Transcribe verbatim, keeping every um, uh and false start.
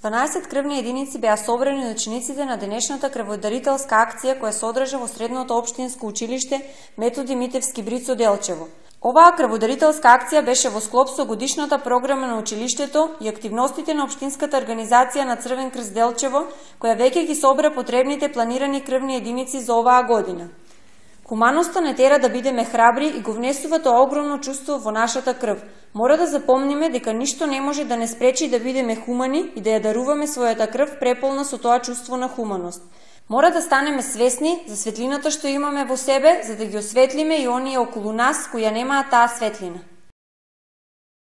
дванаесет крвни единици беа собрани од учениците на денешната крводарителска акција која се одржа во средното општинско училиште Методи Митевски Брицо Делчево. Оваа крводарителска акција беше во склоп со годишната програма на училиштето и активностите на општинската организација на Црвен крст Делчево, која веќе ги собра потребните планирани крвни единици за оваа година. Хуманоста не тера да бидеме храбри и го внесува тоа огромно чувство во нашата крв. Мора да запомниме дека ништо не може да не спречи да бидеме хумани и да ја даруваме својата крв преполна со тоа чувство на хуманост. Мора да станеме свесни за светлината што имаме во себе, за да ги осветлиме и оние околу нас кои ја немаат таа светлина.